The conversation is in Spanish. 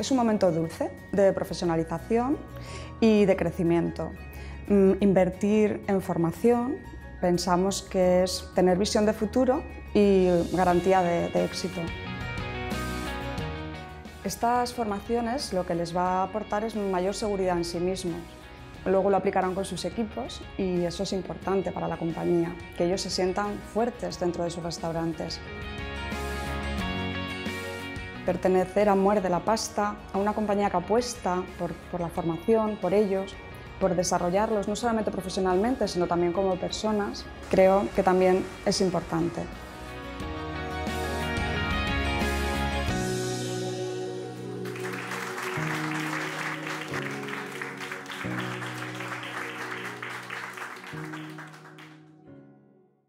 Es un momento dulce de profesionalización y de crecimiento. Invertir en formación pensamos que es tener visión de futuro y garantía de éxito. Estas formaciones lo que les va a aportar es mayor seguridad en sí mismos. Luego lo aplicarán con sus equipos y eso es importante para la compañía, que ellos se sientan fuertes dentro de sus restaurantes. Pertenecer a Muerde la Pasta, a una compañía que apuesta por la formación, por ellos, por desarrollarlos no solamente profesionalmente, sino también como personas, creo que también es importante.